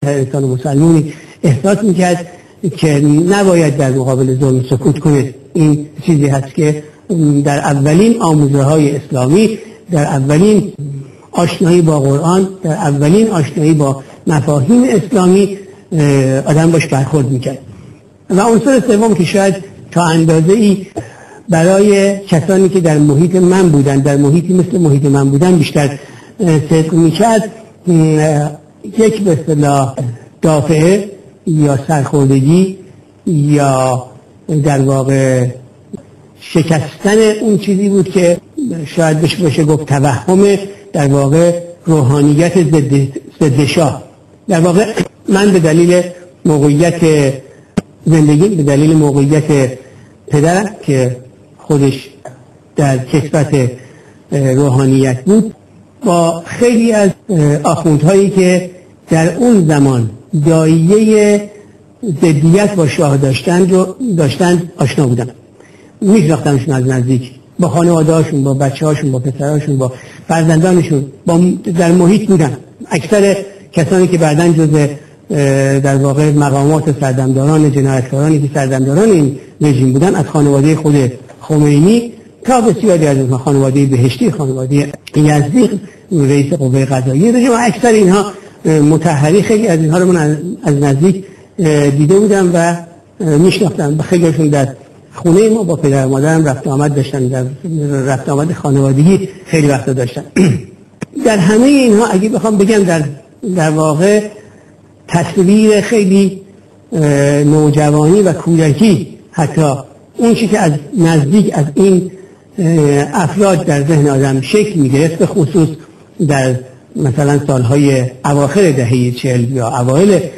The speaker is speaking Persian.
انسان مسلمانی احساس میکرد که نباید در مقابل ظلم سکوت کنه. این چیزی هست که در اولین آموزه های اسلامی، در اولین آشنایی با قرآن، در اولین آشنایی با مفاهیم اسلامی آدم باش برخورد میکرد. و عنصر سوم که شاید تا اندازه‌ای برای کسانی که در محیط من بودن، در محیطی مثل محیط من بودن بیشتر صدق میکرد، یک به اصطلاح دافعه یا سرخوردگی یا در واقع شکستن اون چیزی بود که شاید بشه گفت توهم در واقع روحانیت ضد شاه. در واقع من به دلیل موقعیت زندگی، به دلیل موقعیت پدرم که خودش در کسبت روحانیت بود، با خیلی از آخوندهایی که در اون زمان دایه ضدیت با شاه داشتن آشنا بودم. میشناختمشون از نزدیک، با خانواده‌هاشون، با بچه‌هاشون، با پسرهاشون، با فرزندانشون، در محیط بودن. اکثر کسانی که بعداً جزء در واقع مقامات سردمداران، جنایتکارانی که سردمداران این رژیم بودن، از خانواده خود خمینی تا بسیاری از اونها، خانواده بهشتی، خانواده یزدی، رئیس قوه قضاییه رژیم، اکثر اینها مطهری، خیلی از اینها رو من از نزدیک دیده بودم و میشناختم. خیلیشون در خونه ما با پدر و مادرم رفت آمد داشتن، در رفت آمد خانوادگی خیلی وقت داشتن. در همه اینها اگه بخوام بگم در واقع تصویر خیلی نوجوانی و کودکی، حتی اون چیزی که از نزدیک از این افراد در ذهن آدم شکل می‌گرفت، به خصوص در مثلا سالهای اواخر دهه 40 یا اوایل